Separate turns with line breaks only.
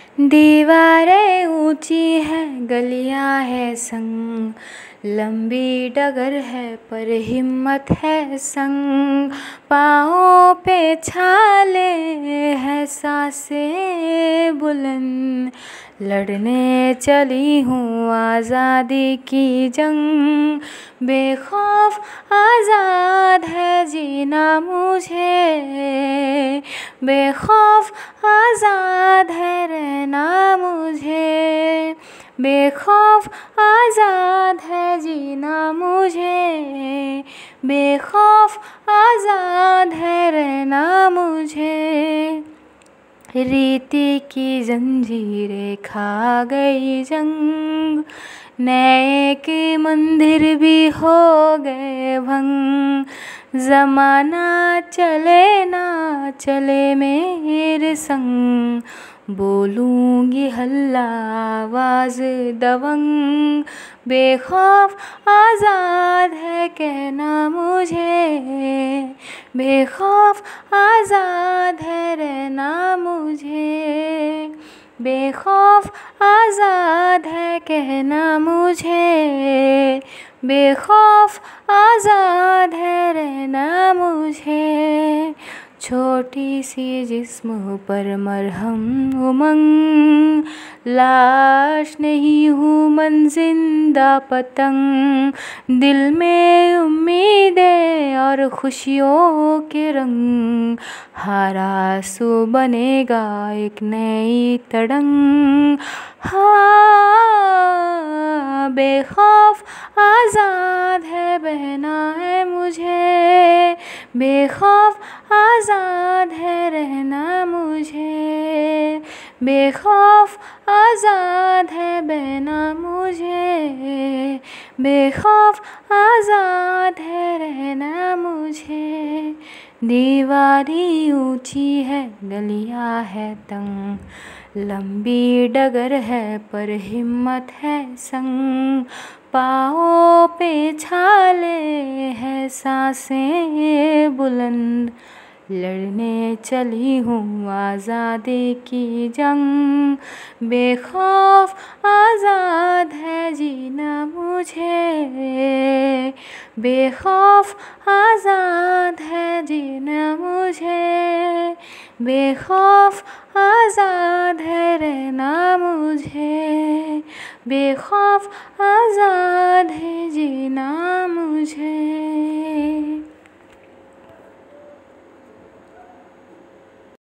दीवारें ऊंची है, गलियां है संग, लंबी डगर है पर हिम्मत है संग, पाँवों पे छाले है सांसें बुलंद, लड़ने चली हूँ आज़ादी की जंग, बेखौफ आज़ाद है जीना मुझे, बेखौफ आज़ाद है रहना मुझे, बेखौफ आज़ाद है जीना मुझे, बेखौफ आज़ाद है रहना मुझे। रीति की जंजीरें खा गई जंग, नए के मंदिर भी हो गए भंग, ज़माना चले ना चले मेरे संग, बोलूँगी हल्ला आवाज़ दबंग, बेखौफ आज़ाद है कहना मुझे, बेखौफ आज़ाद है रहना मुझे, बेखौफ आज़ाद है कहना मुझे, बेखौफ आज़ाद है रहना मुझे। छोटी सी जिस्म पर मरहम उमंग, लाश नहीं हूँ मन जिंदा पतंग, दिल में उम्मीदें और खुशियों के रंग, हर आंसू बनेगा एक नई तड़ंग। हाँ, बेखौफ आज़ाद है बहना है मुझे, बेखौफ आज़ाद है रहना मुझे, बेखौफ आज़ाद है बहना मुझे, बेखौफ आज़ाद है रहना मुझे। दीवारी ऊंची है, गलियां है तंग, लंबी डगर है पर हिम्मत है संग, पाँवों पे छाले है सांसें बुलंद, लड़ने चली हूँ आज़ादी की जंग, बेखौफ आज़ाद है जीना मुझे, बेखौफ आज़ाद है जीना मुझे, बेखौफ आज़ाद है रहना मुझे, बेखौफ आज़ाद है जीना मुझे।